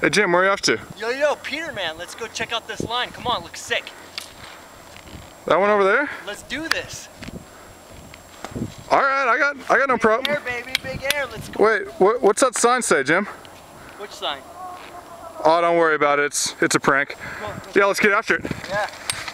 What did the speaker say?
Hey Jim, where are you off to? Yo, Peter, man, let's go check out this line. Come on, looks sick. That one over there? Let's do this. All right, I got no problem. Big air, baby, big air. Let's go. Wait, what's that sign say, Jim? Which sign? Oh, don't worry about it. It's a prank. Come on, Yeah, let's get after it. yeah.